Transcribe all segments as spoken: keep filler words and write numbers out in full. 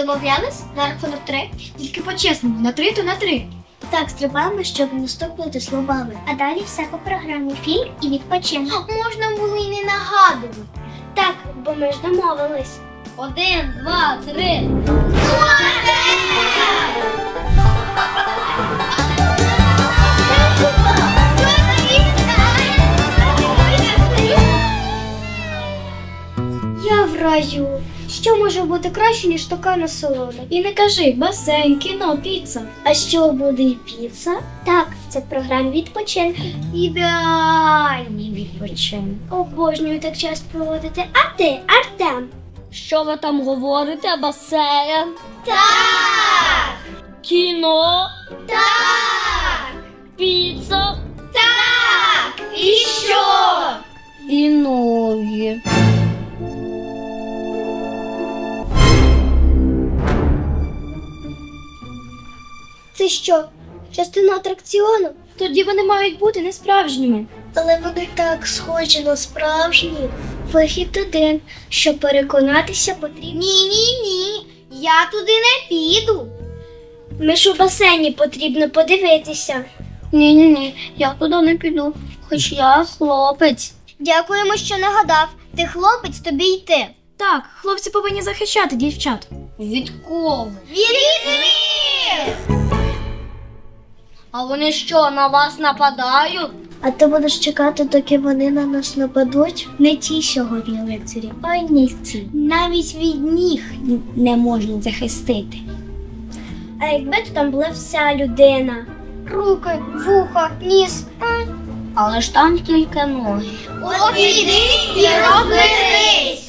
Домовлялись? На рахунок три? Тільки по-чесному, на три, то на три. Так, стрибаємо, щоб не стукнути словами. А далі все по програмі. Фільм і відпочинок. Можна було і не нагадувати. Так, бо ми ж домовились. Один, два, три. Я в раю. Що може бути краще, ніж така насолода? І не кажи, басейн, кіно, піца. А що буде і піца? Так, це в програмі відпочинку. Ідеальний відпочинок. Обожнюю так час проводити. А ти, Артем? Що ви там говорите, басейн? Так! Кіно? Так! Піца? Так! І що? І нові. Це що, частина атракціону? Тоді вони мають бути несправжніми. Але вони так схожі на справжні. Вихід один. Щоб переконатися, потрібно... Ні-ні-ні, я туди не піду. Ми ж у басейні, потрібно подивитися. Ні-ні-ні, я туди не піду, хоч я хлопець. Дякуємо, що нагадав. Ти хлопець, тобі йти. Так, хлопці повинні захищати дівчат. Від кого? Від них! А вони що, на вас нападають? А ти будеш чекати, доки вони на нас нападуть? Не ті сьогодні лицарі, а й не ті. Навіть від них не можна захистити. А якби то там була вся людина? Руки, вуха, ніс. А? Але ж там тільки ноги. От іди і розберись!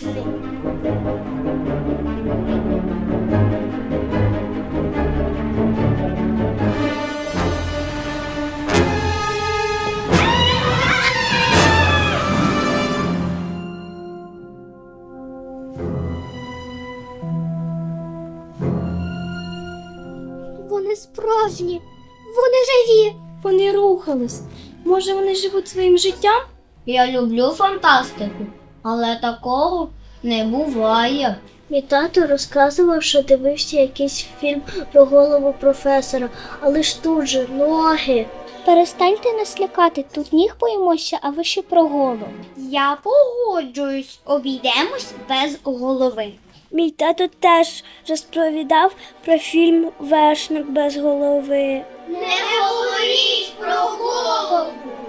Вони справжні, вони живі. Вони рухались. Може, вони живуть своїм життям? Я люблю фантастику, але такого не буває. Мій тато розказував, що дивився якийсь фільм про голову професора, але ж тут же ноги. Перестаньте нас лякати, тут ніг боїмося, а ви ще про голову. Я погоджуюсь, обійдемось без голови. Мій тато теж розповідав про фільм «Вершник без голови». Не говоріть про голову!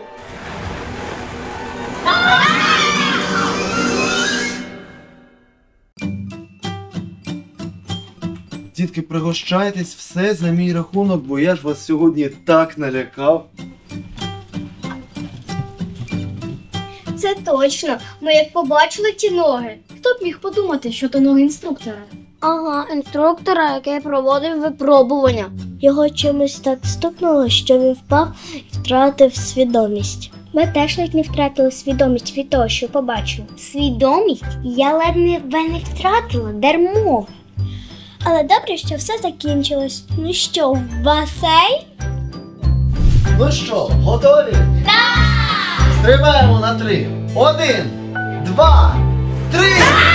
Дітки, пригощайтесь, все за мій рахунок, бо я ж вас сьогодні так налякав. Це точно. Ми як побачили ті ноги. Хто б міг подумати, що то ноги інструктора? Ага, інструктора, який проводив випробування. Його чимось так стукнуло, що він впав і втратив свідомість. Ми теж ледь не втратили свідомість від того, що побачили. Свідомість? Я ледь не втратила, дармо. Але добре, що все закінчилось. Ну що, в басейн? Ну що, готові? Так! Стрибаємо на три. Один, два, три!